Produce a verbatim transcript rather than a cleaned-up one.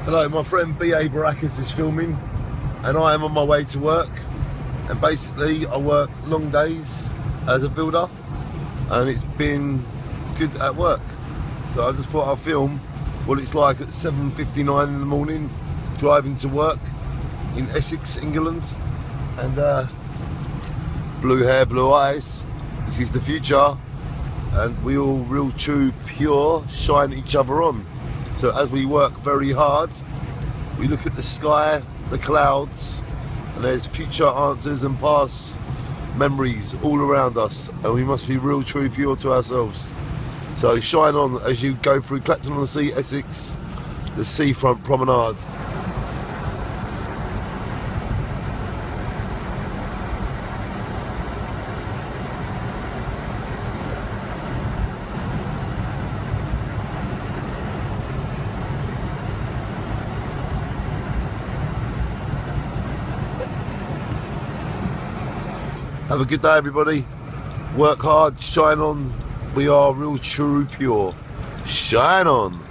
Hello, my friend B A Baracus is filming and I am on my way to work, and basically I work long days as a builder and it's been good at work, so I just thought I'd film what it's like at seven fifty-nine in the morning driving to work in Essex, England. And uh, blue hair, blue eyes, this is the future, and we all real true pure shine each other on. So as we work very hard, we look at the sky, the clouds, and there's future answers and past memories all around us, and we must be real true pure to ourselves. So shine on as you go through Clacton-on-Sea, Essex, the seafront promenade. Have a good day, everybody. Work hard, shine on. We are real true pure. Shine on.